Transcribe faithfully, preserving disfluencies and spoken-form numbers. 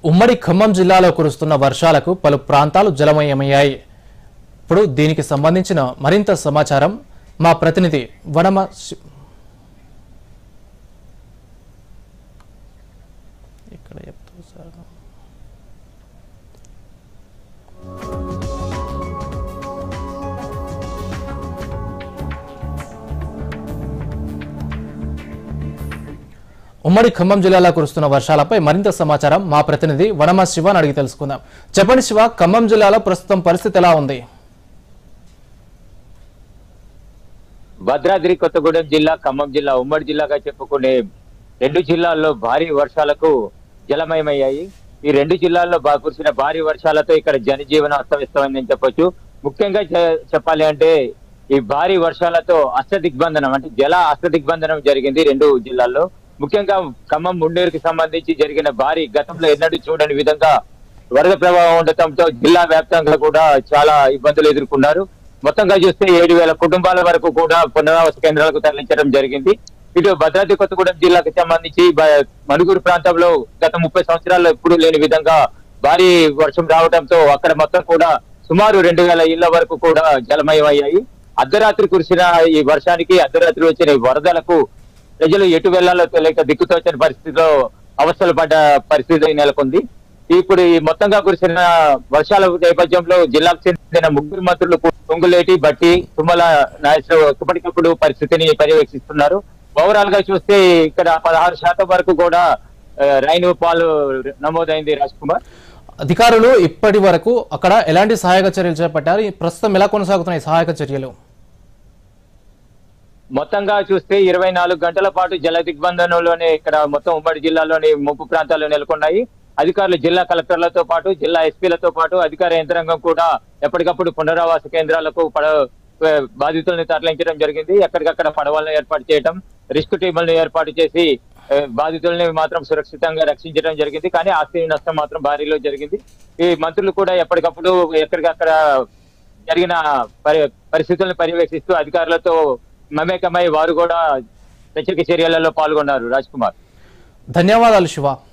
ఉమ్మడి ఖమ్మం జిల్లాలో కురుస్తున్న వర్షాలకు పలు ప్రాంతాలు జలమయమయ్యాయి. ఇప్పుడు దీనికి సంబంధించిన మరింత సమాచారం మా ప్రతినిధి వనమ ఇక్కడ చెప్తారు సార్. ఉమ్మడి ఖమ్మం జిల్లాలో కురుస్తున్న వర్షాలపై మరింత సమాచారం మా ప్రతినిధి వనమ శివని అడిగి తెలుసుకుందాం. చెప్పండి శివ, ఖమ్మం జిల్లాలో ప్రస్తుతం పరిస్థితి ఎలా ఉంది? భద్రాద్రి కొత్తగూడెం జిల్లా, ఖమ్మం జిల్లా ఉమ్మడి జిల్లాగా చెప్పుకునే రెండు జిల్లాల్లో భారీ వర్షాలకు జలమయమయ్యాయి. ఈ రెండు జిల్లాల్లో కురిసిన భారీ వర్షాలతో ఇక్కడ జనజీవనం అస్తవ్యస్తమైందని చెప్పొచ్చు. ముఖ్యంగా చెప్పాలి అంటే ఈ భారీ వర్షాలతో అష్ట దిగ్బంధనం అంటే జల అష్ట దిగ్బంధనం జరిగింది రెండు జిల్లాల్లో. ముఖ్యంగా ఖమ్మం ముండేరుకి సంబంధించి జరిగిన భారీ గతంలో ఎన్నడూ చూడని విధంగా వరద ప్రభావం ఉండటంతో జిల్లా వ్యాప్తంగా కూడా చాలా ఇబ్బందులు ఎదుర్కొన్నారు. మొత్తంగా చూస్తే ఏడు వేల కుటుంబాల వరకు కూడా పునరావాస కేంద్రాలకు తరలించడం జరిగింది. ఇటు భద్రాద్రి కొత్తగూడెం జిల్లాకు సంబంధించి మణుగూరు ప్రాంతంలో గత ముప్పై సంవత్సరాల్లో ఎప్పుడూ లేని విధంగా భారీ వర్షం రావడంతో అక్కడ మొత్తం కూడా సుమారు రెండు వేల ఇళ్ల వరకు కూడా జలమయమయ్యాయి. అర్ధరాత్రి కురిసిన ఈ వర్షానికి, అర్ధరాత్రి వచ్చిన వరదలకు ప్రజలు ఎటు వెళ్లాలో తెలియక దిక్కుతోచని పరిస్థితిలో అవస్థలు పడ్డ పరిస్థితి నెలకొంది. ఇప్పుడు ఈ మొత్తంగా కురిసిన వర్షాల నేపథ్యంలో జిల్లాకు చెందిన ముగ్గురు మంత్రులు పొంగులేటి, బట్టి, తుమ్మల నాగేశ్వరరావు ఎప్పటికప్పుడు పరిస్థితిని పర్యవేక్షిస్తున్నారు. ఓవరాల్ గా చూస్తే ఇక్కడ పదహారు శాతం వరకు కూడా రైన్ ఫాల్ నమోదైంది. రాజ్ కుమార్, అధికారులు ఇప్పటి వరకు అక్కడ ఎలాంటి సహాయక చర్యలు చేపట్టారు? ప్రస్తుతం ఎలా కొనసాగుతున్నాయి సహాయక చర్యలు? మొత్తంగా చూస్తే ఇరవై నాలుగు గంటల పాటు జల దిగ్బంధనంలోనే ఇక్కడ మొత్తం ఉమ్మడి జిల్లాలోని ముంపు ప్రాంతాలు నెలకొన్నాయి. అధికారులు జిల్లా కలెక్టర్లతో పాటు జిల్లా ఎస్పీలతో పాటు అధికార యంత్రాంగం కూడా ఎప్పటికప్పుడు పునరావాస కేంద్రాలకు పడ బాధితులను తరలించడం జరిగింది. ఎక్కడికక్కడ పడవలను ఏర్పాటు చేయడం, రిస్క్ టీములను ఏర్పాటు చేసి బాధితుల్ని మాత్రం సురక్షితంగా రక్షించడం జరిగింది. కానీ ఆస్తి నష్టం మాత్రం భారీలో జరిగింది. ఈ మంత్రులు కూడా ఎప్పటికప్పుడు ఎక్కడికక్కడ జరిగిన పరిస్థితులను పర్యవేక్షిస్తూ అధికారులతో మమేకమై వారు కూడా ప్రత్యేక చర్యలలో పాల్గొన్నారు. రాజ్ కుమార్, ధన్యవాదాలు శివ.